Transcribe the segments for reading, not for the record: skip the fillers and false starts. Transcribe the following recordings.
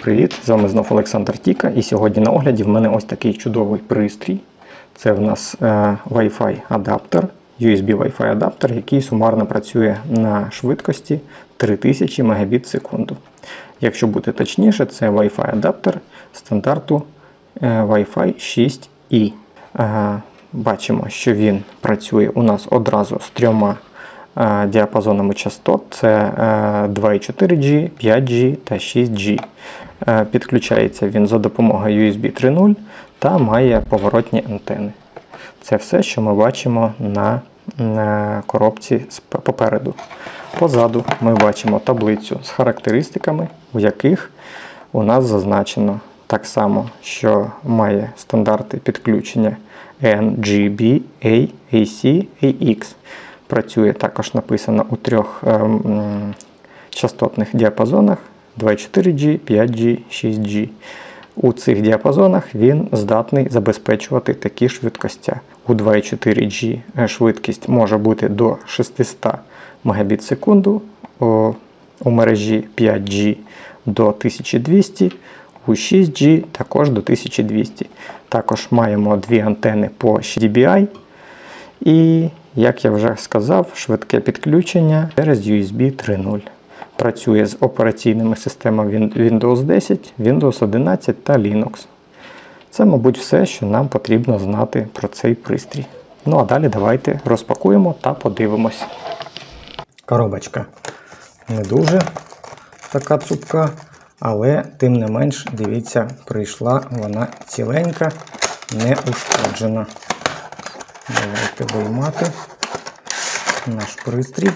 привіт! З вами знов Олександр Тіка, і сьогодні на огляді в мене ось такий чудовий пристрій. Це в нас Wi-Fi адаптер, USB Wi-Fi адаптер, який сумарно працює на швидкості 3000 Мбіт в секунду. Якщо бути точніше, це Wi-Fi адаптер стандарту Wi-Fi 6E. Бачимо, що він працює у нас одразу з трьома діапазонами частот. Це 2,4G, 5G та 6G. Підключається він за допомогою USB 3.0 та має поворотні антени. Це все, що ми бачимо на коробці попереду. Позаду ми бачимо таблицю з характеристиками, у яких у нас зазначено так само, що має стандарти підключення NGB, A, AC, AX. Працює також написано у трьох частотних діапазонах 2,4G, 5G, 6G. У цих діапазонах він здатний забезпечувати такі швидкості. У 2,4G швидкість може бути до 600 Мбіт в секунду, у мережі 5G до 1200, у 6G також до 1200. Також маємо дві антени по DBI і, як я вже сказав, швидке підключення через USB 3.0. Працює з операційними системами Windows 10, Windows 11 та Linux. Це, мабуть, все, що нам потрібно знати про цей пристрій. Ну а далі давайте розпакуємо та подивимось. Коробочка не дуже така цупка, але тим не менш, дивіться, прийшла вона ціленька, не ушкоджена. Давайте виймати наш пристрій.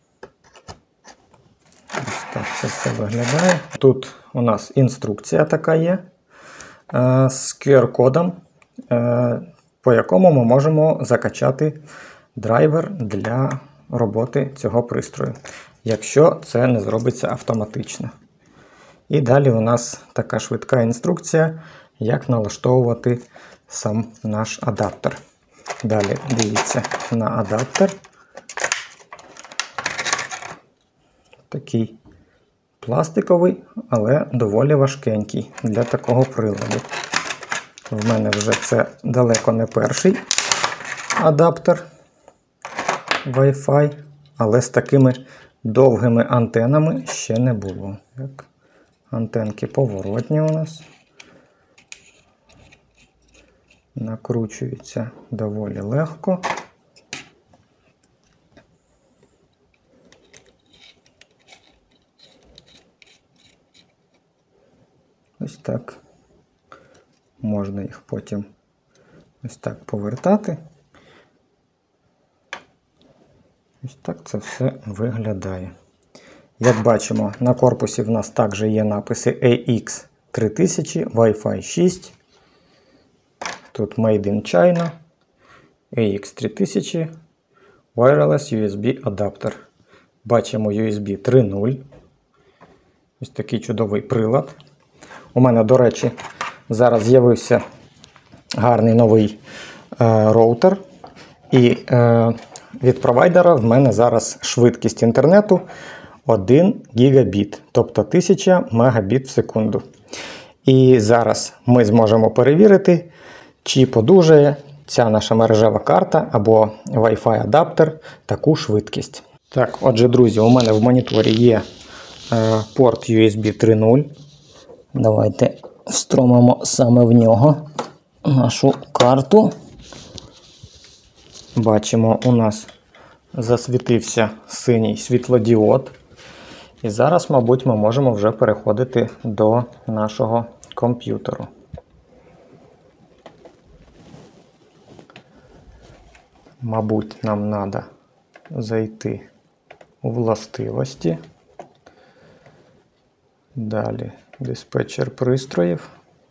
Ось так це все виглядає. Тут у нас інструкція така є з QR-кодом, по якому ми можемо закачати драйвер для роботи цього пристрою, якщо це не зробиться автоматично. І далі у нас така швидка інструкція, як налаштовувати сам наш адаптер. Далі дивіться на адаптер. Такий пластиковий, але доволі важкенький для такого приладу. В мене вже це далеко не перший адаптер Wi-Fi, але з такими довгими антенами ще не було. Так. Антенки поворотні у нас. Накручується доволі легко. Ось так. Можна їх потім ось так повертати. Ось так це все виглядає. Як бачимо, на корпусі в нас також є написи AX3000, Wi-Fi 6. Тут Made in China, AX3000, Wireless USB адаптер. Бачимо USB 3.0. Ось такий чудовий прилад. У мене, до речі, зараз з'явився гарний новий роутер. І від провайдера в мене зараз швидкість інтернету 1 гігабіт, тобто 1000 Мбіт в секунду. І зараз ми зможемо перевірити, чи подужає ця наша мережева карта або Wi-Fi адаптер таку швидкість. Так, отже, друзі, у мене в моніторі є порт USB 3.0. Давайте встромимо саме в нього нашу карту. Бачимо, у нас засвітився синій світлодіод. І зараз, мабуть, ми можемо вже переходити до нашого комп'ютеру. Мабуть, нам треба зайти у властивості. Далі диспетчер пристроїв.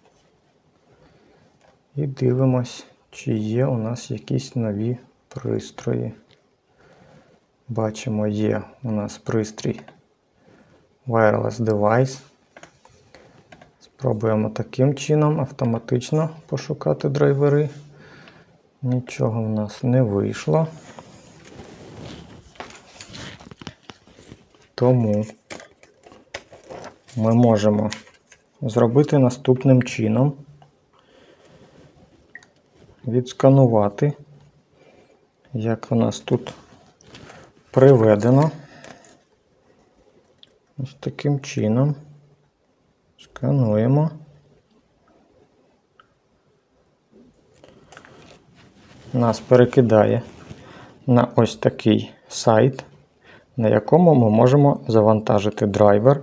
І дивимось, чи є у нас якісь нові пристрої. Бачимо, є у нас пристрій Wireless Device. Спробуємо таким чином автоматично пошукати драйвери. Нічого в нас не вийшло. Тому ми можемо зробити наступним чином. Відсканувати, як у нас тут приведено. Ось таким чином. Скануємо. Нас перекидає на ось такий сайт, на якому ми можемо завантажити драйвер.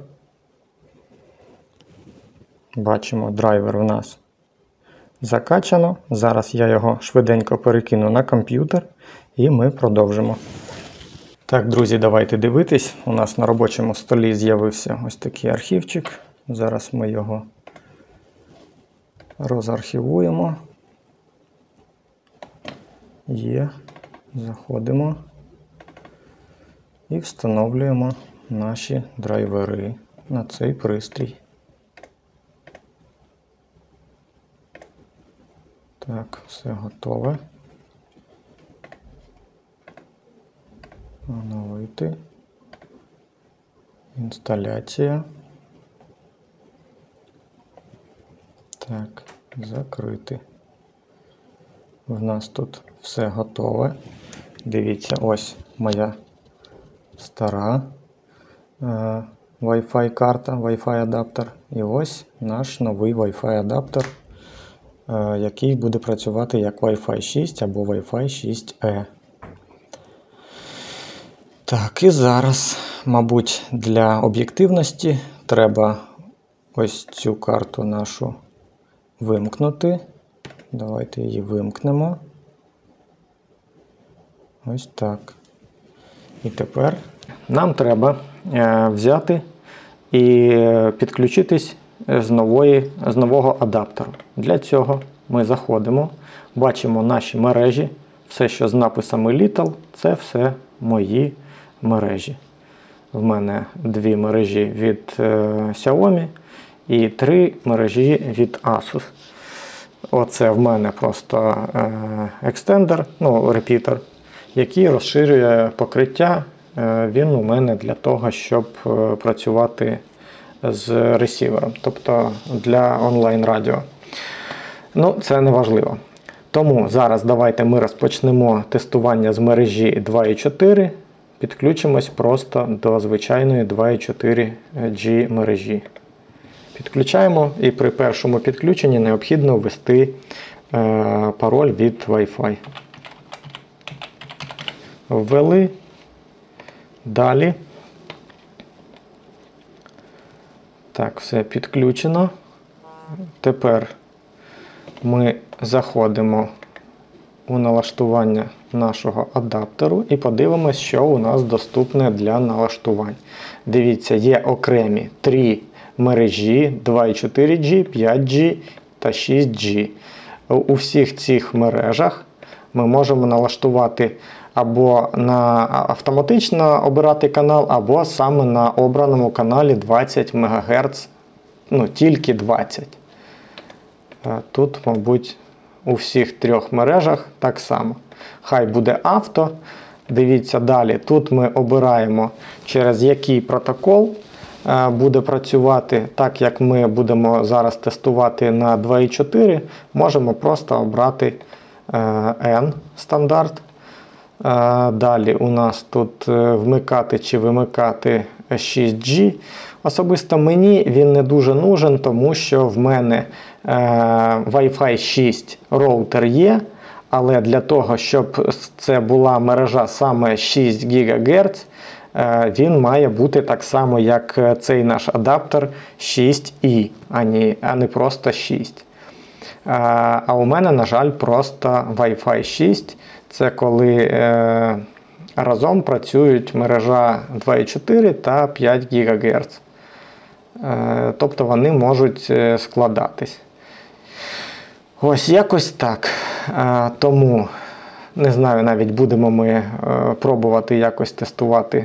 Бачимо, драйвер у нас закачано. Зараз я його швиденько перекину на комп'ютер і ми продовжимо. Так, друзі, давайте дивитись. У нас на робочому столі з'явився ось такий архівчик. Зараз ми його розархівуємо. Є. Заходимо і встановлюємо наші драйвери на цей пристрій. Так, все готове. Оновити. Інсталяція. Так, закрити. В нас тут все готове. Дивіться, ось моя стара Wi-Fi карта, Wi-Fi адаптер. І ось наш новий Wi-Fi адаптер, який буде працювати як Wi-Fi 6 або Wi-Fi 6E. Так, і зараз, мабуть, для об'єктивності треба ось цю карту нашу вимкнути. Давайте її вимкнемо. Ось так. І тепер нам треба взяти і підключитись з нового адаптеру. Для цього ми заходимо, бачимо наші мережі. Все, що з написами Little, це все мої мережі. В мене 2 мережі від Xiaomi і 3 мережі від Asus. Оце в мене просто екстендер, репітер, який розширює покриття. Він у мене для того, щоб працювати з ресівером, тобто для онлайн-радіо. Це не важливо. Тому зараз давайте ми розпочнемо тестування з мережі 2.4, підключимось просто до звичайної 2.4G мережі. Підключаємо, і при першому підключенні необхідно ввести пароль від Wi-Fi. Ввели. Далі. Так, все підключено. Тепер ми заходимо у налаштування нашого адаптеру і подивимось, що у нас доступне для налаштувань. Дивіться, є окремі 3 мережі 2.4G, 5G та 6G. У всіх цих мережах ми можемо налаштувати або автоматично обирати канал, або саме на обраному каналі 20 МГц, тільки 20. Тут, мабуть, у всіх 3 мережах так само. Хай буде авто. Дивіться далі. Тут ми обираємо, через який протокол буде працювати. Так як ми будемо зараз тестувати на 2.4, можемо просто обрати N стандарт. Далі у нас тут вмикати чи вимикати 6G. Особисто мені він не дуже нужен, тому що в мене Wi-Fi 6 роутер є, але для того, щоб це була мережа саме 6 ГГц, він має бути так само, як цей наш адаптер 6i, а не просто 6. А у мене, на жаль, просто Wi-Fi 6. Це коли разом працюють мережа 2.4 та 5 ГГц. Тобто вони можуть складатись. Ось якось так. Тому, не знаю, навіть будемо ми пробувати якось тестувати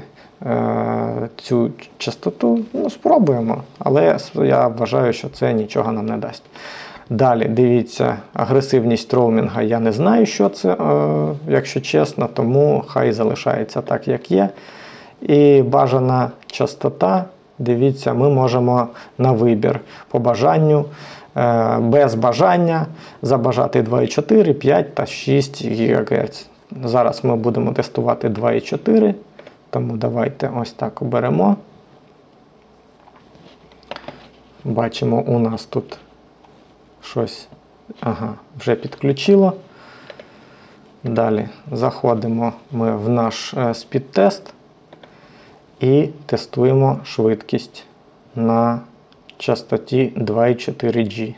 цю частоту. Спробуємо, але я вважаю, що це нічого нам не дасть. Далі, дивіться, агресивність роумінга, я не знаю, що це, якщо чесно, тому хай залишається так, як є. І бажана частота Дивіться, ми можемо на вибір по бажанню, без бажання забажати 2,4, 5 та 6 ГГц. Зараз ми будемо тестувати 2,4, тому давайте ось так оберемо. Бачимо, у нас тут щось вже підключило. Далі заходимо ми в наш спід-тест і тестуємо швидкість на частоті 2,4G.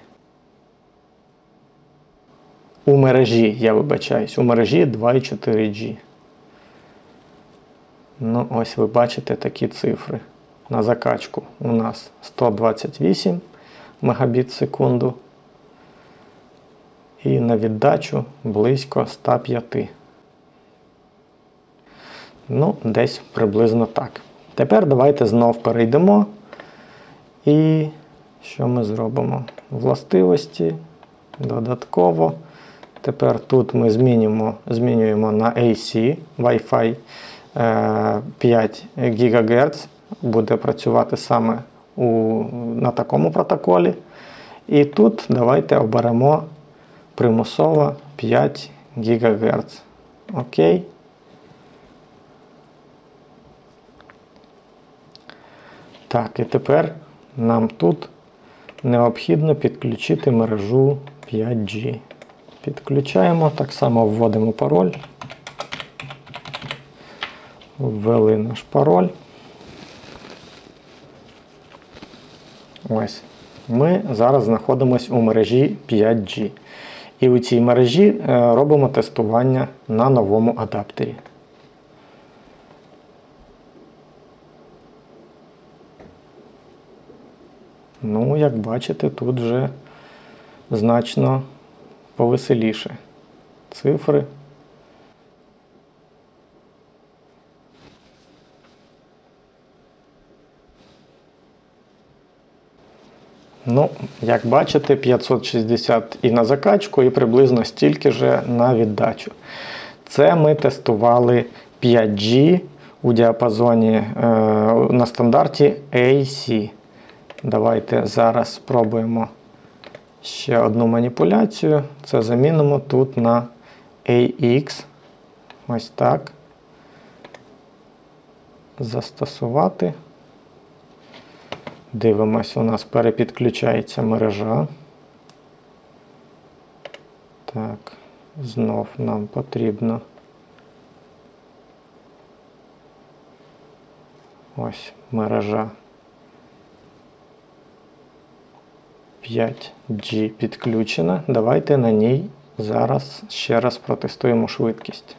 У мережі, я вибачаюсь, у мережі 2,4G. Ну, ось ви бачите такі цифри. На закачку у нас 128 Мбіт в секунду. І на віддачу близько 105. Ну, десь приблизно так. Тепер давайте знов перейдемо. І що ми зробимо? Властивості, додатково. Тепер тут ми змінюємо на AC, Wi-Fi 5 ГГц. Буде працювати саме на такому протоколі. І тут давайте оберемо примусово 5 ГГц. Окей. Так, і тепер нам тут необхідно підключити мережу 5G. Підключаємо, так само вводимо пароль. Ввели наш пароль. Ось. Ми зараз знаходимося у мережі 5G. І у цій мережі робимо тестування на новому адаптері. Ну, як бачите, тут вже значно повеселіше. Цифри. Ну, як бачите, 560 і на закачку, і приблизно стільки ж на віддачу. Це ми тестували 5G у діапазоні на стандарті AC. Давайте зараз спробуємо ще одну маніпуляцію. Це замінимо тут на AX. Ось так. Застосувати. Дивимось, у нас перепідключається мережа. Так, знов нам потрібно ось мережа 5G підключена. Давайте на ній зараз ще раз протестуємо швидкість.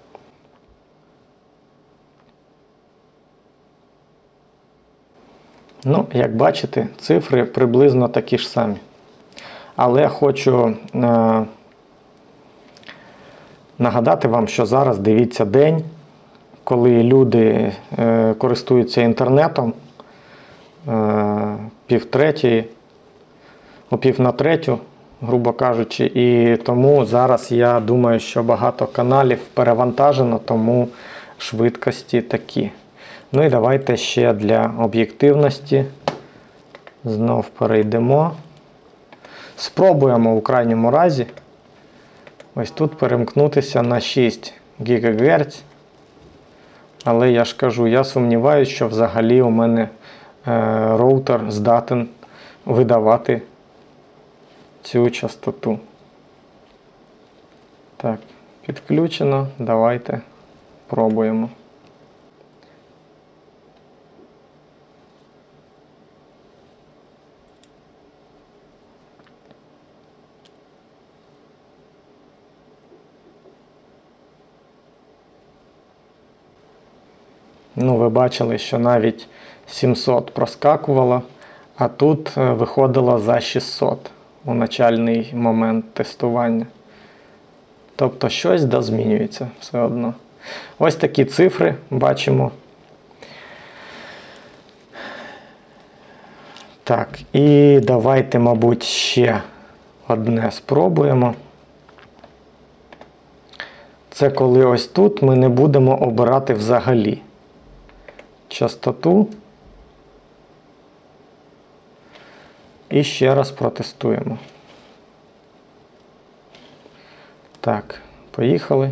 Ну, як бачите, цифри приблизно такі ж самі. Але хочу нагадати вам, що зараз, дивіться, день, коли люди користуються інтернетом о 2:30, грубо кажучи, і тому зараз я думаю, що багато каналів перевантажено, тому швидкості такі. Ну і давайте ще для об'єктивності знов перейдемо. Спробуємо у крайньому разі ось тут перемкнутися на 6 ГГц. Але я ж кажу, я сумніваюся, що взагалі у мене роутер здатен видавати цю частоту. Так, підключено. Давайте пробуємо. Ну, ви бачили, що навіть 700 проскакувало, а тут виходило за 600 у начальний момент тестування. Тобто щось змінюється все одно. Ось такі цифри бачимо. Так, і давайте, мабуть, ще одне спробуємо. Це коли ось тут ми не будемо обирати взагалі частоту. І ще раз протестуємо. Так, поїхали.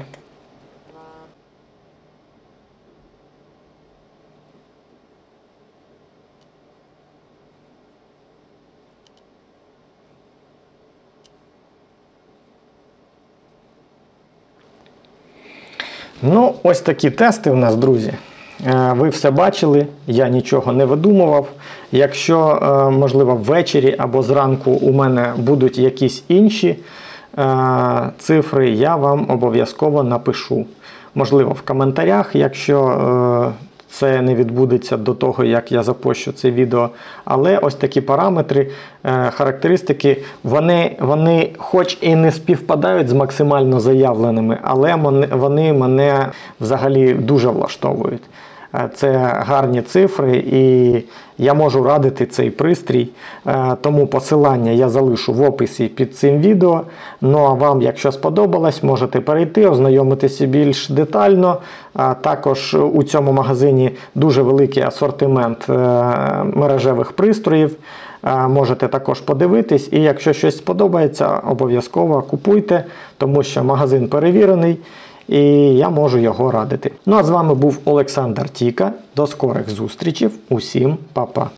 Ну, ось такі тести у нас, друзі. Ви все бачили, я нічого не видумував. Якщо, можливо, ввечері або зранку у мене будуть якісь інші цифри, я вам обов'язково напишу. Можливо, в коментарях, якщо це не відбудеться до того, як я запущу це відео. Але ось такі параметри, характеристики, вони хоч і не співпадають з максимально заявленими, але вони мене взагалі дуже влаштовують. Це гарні цифри, і я можу радити цей пристрій, тому посилання я залишу в описі під цим відео. Ну а вам, якщо сподобалось, можете перейти, ознайомитися більш детально. Також у цьому магазині дуже великий асортимент мережевих пристроїв. Можете також подивитись, і якщо щось сподобається, обов'язково купуйте, тому що магазин перевірений. І я можу його радити. Ну а з вами був Олександр Тіка. До скорих зустрічей. Усім па-па.